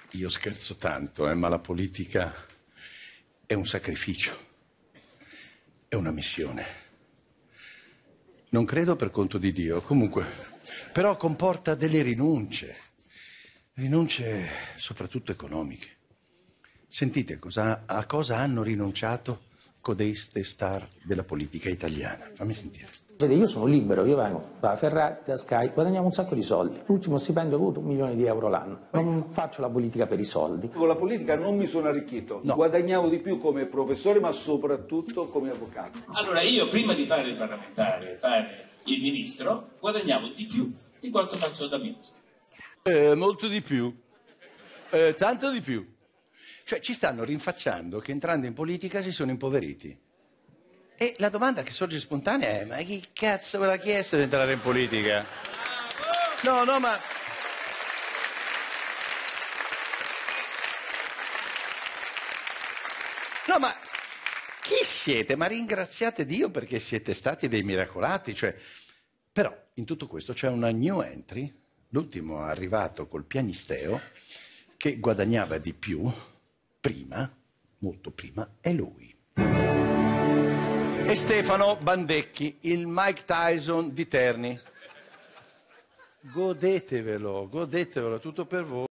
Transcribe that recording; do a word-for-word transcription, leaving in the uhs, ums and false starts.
io scherzo tanto, eh, ma la politica è un sacrificio, è una missione. Non credo per conto di Dio, comunque, però comporta delle rinunce, rinunce soprattutto economiche. Sentite cosa, a cosa hanno rinunciato codeste star della politica italiana. Fammi sentire. Vede, io sono libero, io vengo da Ferrari, da Sky, guadagniamo un sacco di soldi. L'ultimo stipendio ho avuto un milione di euro l'anno. Non faccio la politica per i soldi. Con la politica non mi sono arricchito, no. Guadagnavo di più come professore, ma soprattutto come avvocato. Allora io prima di fare il parlamentare, fare il ministro, guadagnavo di più di quanto faccio da ministro. Eh, molto di più, eh, tanto di più. Cioè ci stanno rinfacciando che entrando in politica si sono impoveriti. E la domanda che sorge spontanea è: ma chi cazzo ve l'ha chiesto di entrare in politica? No, no, ma... No, ma chi siete? Ma ringraziate Dio perché siete stati dei miracolati. Cioè... Però in tutto questo c'è una new entry, l'ultimo arrivato col pianisteo, che guadagnava di più, prima, molto prima, è lui. E Stefano Bandecchi, il Mike Tyson di Terni. Godetevelo, godetevelo, tutto per voi.